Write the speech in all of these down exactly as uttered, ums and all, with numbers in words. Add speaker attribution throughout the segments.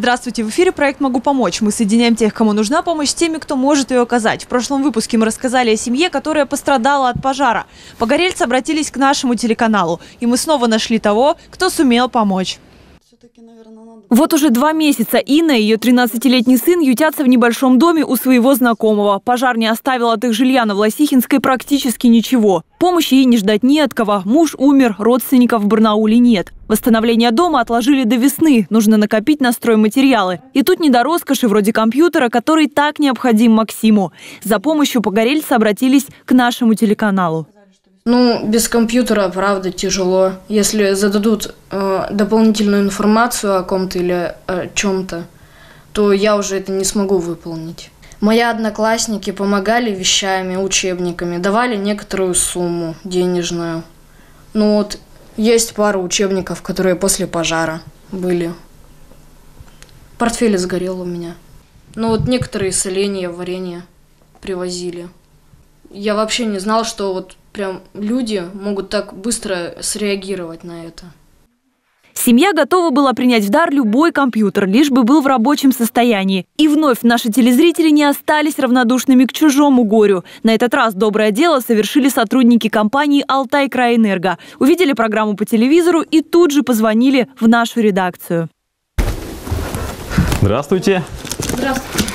Speaker 1: Здравствуйте, в эфире проект «Могу помочь». Мы соединяем тех, кому нужна помощь, с теми, кто может ее оказать. В прошлом выпуске мы рассказали о семье, которая пострадала от пожара. Погорельцы обратились к нашему телеканалу, и мы снова нашли того, кто сумел помочь. Вот уже два месяца Инна и ее тринадцатилетний сын ютятся в небольшом доме у своего знакомого. Пожар не оставил от их жилья на Власихинской практически ничего. Помощи ей не ждать не от кого. Муж умер, родственников в Барнауле нет. Восстановление дома отложили до весны. Нужно накопить на стройматериалы. И тут не до роскоши вроде компьютера, который так необходим Максиму. За помощью погорельцы обратились к нашему телеканалу.
Speaker 2: Ну, без компьютера, правда, тяжело. Если зададут э, дополнительную информацию о ком-то или о чем-то, то я уже это не смогу выполнить. Мои одноклассники помогали вещами, учебниками, давали некоторую сумму денежную. Ну вот, есть пара учебников, которые после пожара были. Портфель сгорел у меня. Ну вот некоторые соленья, варенье привозили. Я вообще не знал, что вот прям люди могут так быстро среагировать на это.
Speaker 1: Семья готова была принять в дар любой компьютер, лишь бы был в рабочем состоянии. И вновь наши телезрители не остались равнодушными к чужому горю. На этот раз доброе дело совершили сотрудники компании «Алтайкраэнерго». Увидели программу по телевизору и тут же позвонили в нашу редакцию.
Speaker 3: Здравствуйте.
Speaker 2: Здравствуйте.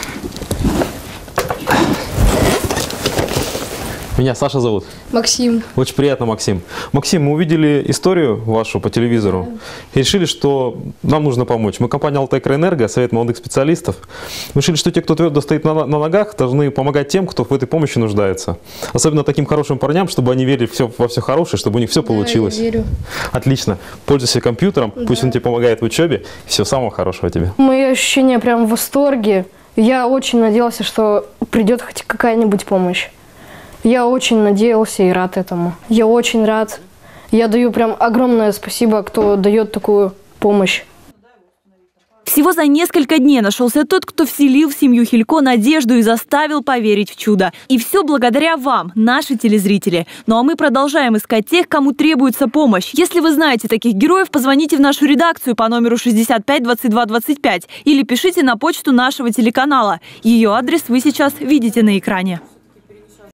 Speaker 3: Меня Саша зовут.
Speaker 2: Максим.
Speaker 3: Очень приятно, Максим. Максим, мы увидели историю вашу по телевизору и решили, что нам нужно помочь. Мы компания «Алтайкраэнерго», совет молодых специалистов. Мы решили, что те, кто твердо стоит на, на ногах, должны помогать тем, кто в этой помощи нуждается. Особенно таким хорошим парням, чтобы они верили все, во все хорошее, чтобы у них все получилось.
Speaker 2: Да, я верю.
Speaker 3: Отлично. Пользуйся компьютером,
Speaker 2: Да.
Speaker 3: Пусть он тебе помогает в учебе. Всего самого хорошего тебе.
Speaker 2: Мои ощущения прям в восторге. Я очень надеялся, что придет хоть какая-нибудь помощь. Я очень надеялся и рад этому. Я очень рад. Я даю прям огромное спасибо, кто дает такую помощь.
Speaker 1: Всего за несколько дней нашелся тот, кто вселил в семью Хилько надежду и заставил поверить в чудо. И все благодаря вам, наши телезрители. Ну а мы продолжаем искать тех, кому требуется помощь. Если вы знаете таких героев, позвоните в нашу редакцию по номеру шестьдесят пять двадцать два двадцать пять или пишите на почту нашего телеканала. Ее адрес вы сейчас видите на экране.